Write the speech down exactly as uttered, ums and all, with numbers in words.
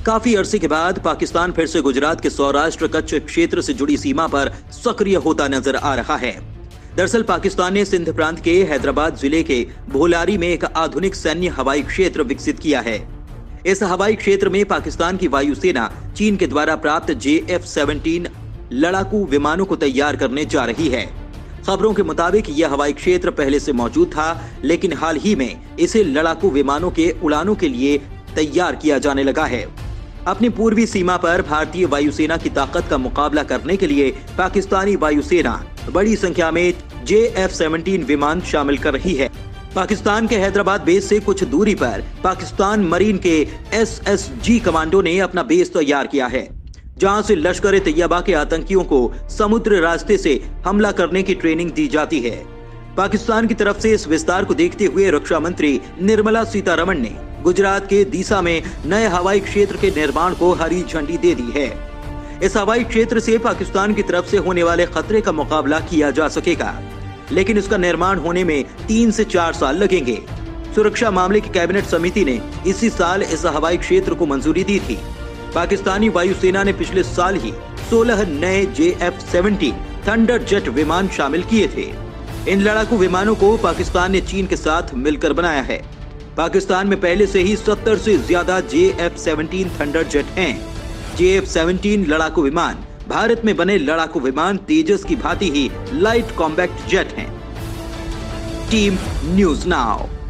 काफी अरसे के बाद पाकिस्तान फिर से गुजरात के सौराष्ट्र कच्छ क्षेत्र से जुड़ी सीमा पर सक्रिय होता नजर आ रहा है। दरअसल पाकिस्तान ने सिंध प्रांत के हैदराबाद जिले के भोलारी में एक आधुनिक सैन्य हवाई क्षेत्र विकसित किया है। इस हवाई क्षेत्र में पाकिस्तान की वायुसेना चीन के द्वारा प्राप्त जे एफ सेवनटीन लड़ाकू विमानों को तैयार करने जा रही है। खबरों के मुताबिक यह हवाई क्षेत्र पहले से मौजूद था, लेकिन हाल ही में इसे लड़ाकू विमानों के उड़ानों के लिए तैयार किया जाने लगा है। अपनी पूर्वी सीमा पर भारतीय वायुसेना की ताकत का मुकाबला करने के लिए पाकिस्तानी वायुसेना बड़ी संख्या में जे एफ सेवनटीन विमान शामिल कर रही है। पाकिस्तान के हैदराबाद बेस से कुछ दूरी पर पाकिस्तान मरीन के एस एस जी कमांडो ने अपना बेस तैयार किया है, जहां से लश्कर ए तैयबा के आतंकियों को समुद्र रास्ते से हमला करने की ट्रेनिंग दी जाती है। पाकिस्तान की तरफ से इस विस्तार को देखते हुए रक्षा मंत्री निर्मला सीतारमण ने गुजरात के दीसा में नए हवाई क्षेत्र के निर्माण को हरी झंडी दे दी है। इस हवाई क्षेत्र से पाकिस्तान की तरफ से होने वाले खतरे का मुकाबला किया जा सकेगा, लेकिन इसका निर्माण होने में तीन से चार साल लगेंगे। सुरक्षा मामले की कैबिनेट समिति ने इसी साल इस हवाई क्षेत्र को मंजूरी दी थी। पाकिस्तानी वायुसेना ने पिछले साल ही सोलह नए J F seventeen thunder jet विमान शामिल किए थे। इन लड़ाकू विमानों को पाकिस्तान ने चीन के साथ मिलकर बनाया है। पाकिस्तान में पहले से ही सत्तर से ज्यादा J F seventeen thunder jet हैं। जे एफ सेवनटीन लड़ाकू विमान भारत में बने लड़ाकू विमान तेजस की भांति ही लाइट कॉम्बैक्ट जेट हैं। Team news now.